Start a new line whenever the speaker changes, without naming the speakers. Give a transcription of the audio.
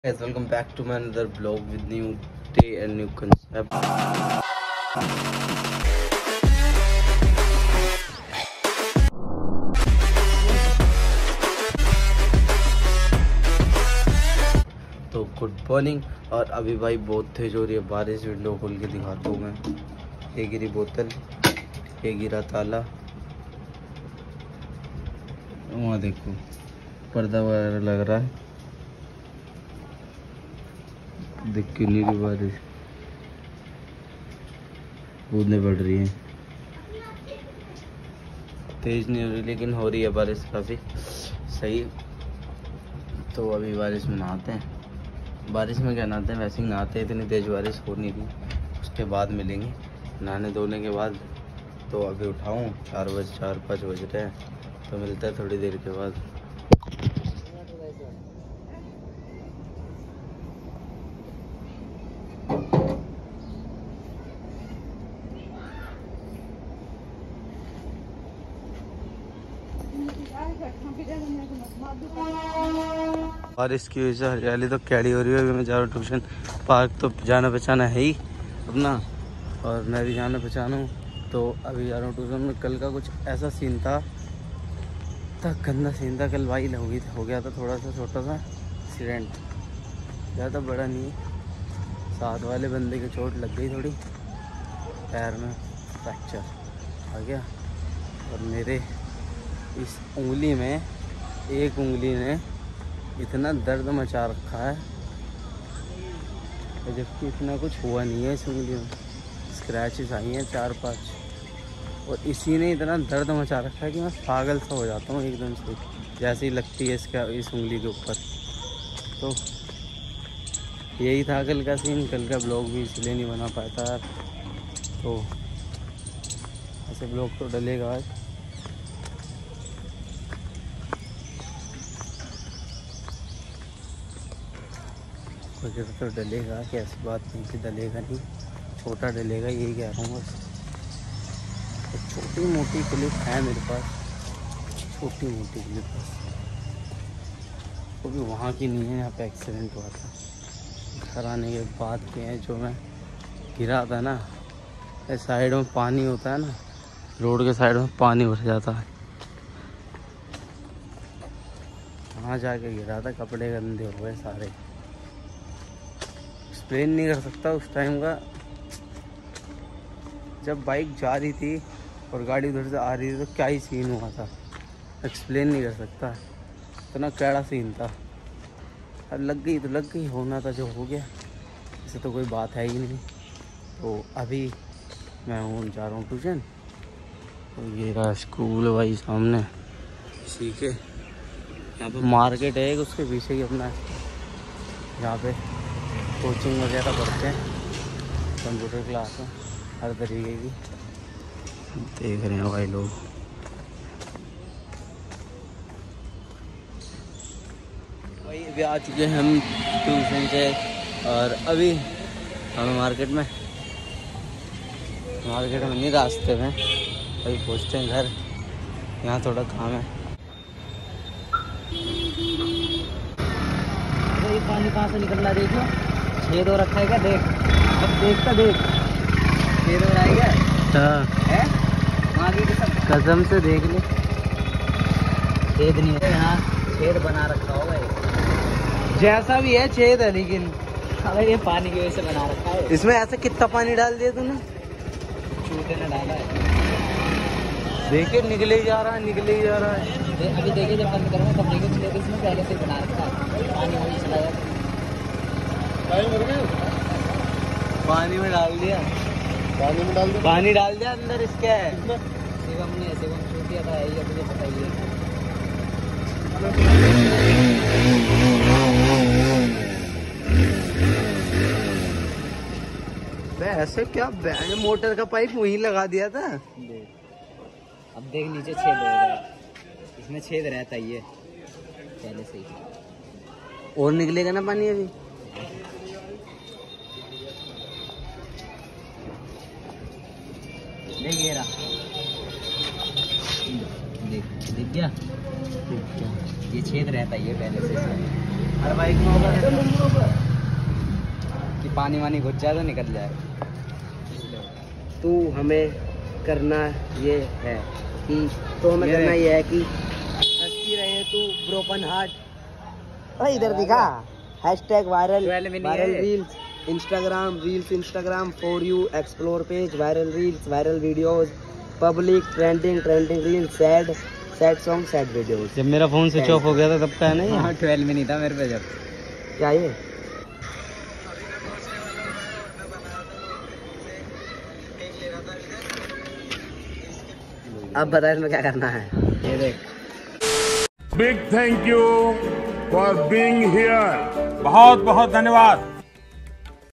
Guys, welcome back to my another vlog with new day and new concept. तो good morning. और अभी भाई बहुत तेज हो रही है बारिश। विंडो खोल के दिखाता हूँ मैं। ये गिरी बोतल, ये गिरा ताला, वहाँ देखो पर्दा वगैरह लग रहा है। देख क्यों नहीं रही बारिश, बूंदें पड़ रही हैं। तेज नहीं हो रही लेकिन हो रही है बारिश काफ़ी सही। तो अभी बारिश में नहाते हैं। बारिश में क्या नहाते हैं, वैसे ही नहाते हैं। इतनी तेज बारिश हो नहीं रही, उसके बाद मिलेंगे नहाने धोने के बाद। तो अभी उठाऊँ 4-5 बज रहे हैं, तो मिलता है थोड़ी देर के बाद। और इसकी वजह से हरियाली तो कैडी हो रही है। अभी मैं जा रहा हूँ ट्यूशन। पार्क तो जाना पहचाना है ही अपना, और मैं भी जाना पहचाना हूँ। तो अभी जा रहा हूँ ट्यूशन में। कल का कुछ ऐसा सीन था, गंदा सीन था कल भाई। हो गया था थोड़ा सा छोटा सा एक्सीडेंट, ज़्यादा बड़ा नहीं है। साथ वाले बंदे की चोट लग गई थोड़ी, पैर में फ्रैक्चर आ गया। और मेरे इस उंगली में, एक उंगली ने इतना दर्द मचा रखा है, जबकि इतना कुछ हुआ नहीं है। इस उंगली में स्क्रैचेस आई हैं 4-5, और इसी ने इतना दर्द मचा रखा है कि मैं पागल सा हो जाता हूँ एकदम से, जैसे ही लगती है इस उंगली के ऊपर। तो यही था कल का सीन। कल का ब्लॉग भी इसलिए नहीं बना पाता। तो ऐसे ब्लॉग तो डलेगा आज। वगैरह तो डलेगा, कि ऐसी बात नहीं कि डलेगा नहीं, छोटा डलेगा, यही कह रहा हूँ बस। तो छोटी मोटी क्लिप है मेरे पास, छोटी मोटी क्लिप बस। वो भी वहाँ की नहीं है, यहाँ पे एक्सीडेंट हुआ था। घर आने के बाद के हैं, जो मैं गिरा था ना, इस साइड में पानी होता है ना, रोड के साइड में पानी भर जाता है, वहाँ जाके गिरा था। कपड़े गंदे हो गए सारे। एक्सप्लेन नहीं कर सकता उस टाइम का, जब बाइक जा रही थी और गाड़ी उधर से आ रही थी तो क्या ही सीन हुआ था, एक्सप्लेन नहीं कर सकता। इतना कैड़ा सीन था। अब लग गई तो लग गई, होना था जो हो गया, ऐसे तो कोई बात है ही नहीं। तो अभी मैं जा रहा हूँ ट्यूशन। तो ये रहा स्कूल भाई सामने, इसी के यहाँ पे मार्केट है एक, उसके पीछे ही अपना यहाँ पे कोचिंग वगैरह पढ़ते हैं, कंप्यूटर क्लास है हर तरीके की। देख रहे हैं भाई लोग। भाई अभी आ चुके हैं हम ट्यूशन से, और अभी हम मार्केट में नहीं, रास्ते में। अभी पहुँचते हैं घर, यहाँ थोड़ा काम है। ये पानी कहाँ से निकल रहा है, देख लो। छेद हो रखा है क्या, देख। अब देखता देख, छेद हो रहा है क्या? हाँ, कसम से देख ले, छेद नहीं है यहाँ, छेद बना रखा होगा ये। जैसा भी है छेद है, लेकिन अरे ये पानी की वजह से बना रखा है। इसमें ऐसा कितना पानी डाल दिया तूने? छोटे ने डाला है, देखिए निकले ही जा रहा है, निकले ही जा रहा है। अभी देखिए जब बंद करूँगा तब देखिए छेद इसमें पहले से बना रखा है। पानी वही चला जाता, पानी में डाल दिया, पानी डाल दिया अंदर। इसके है शिवम छू दिया था, ये मुझे पता ही है। ऐसे क्या मोटर का पाइप वहीं लगा दिया था। अब देख नीचे छेद हो गया, इसमें छेद रहता ही है पहले से ही। और निकलेगा ना पानी अभी। देख ये रहा, देख गया, ये छेद रहता ही है पहले से।
हर बाइक में होगा कि पानी वानी घुस जाए तो निकल जाए।
तू हमें करना ये है कि करना ये है कि हंसती रहे तू ब्रोकन हार्ट। इधर दिखा hashtag viral reels Instagram for you explore page viral reels viral videos public trending reels sad song sad videos.
जब मेरा फोन स्विच ऑफ हो गया था तब का है ना।
हाँ 12 में नहीं था मेरे पे जब।
क्या ये अब बता इसमें क्या करना है।
ये देख
big thank you for being here.
बहुत बहुत धन्यवाद।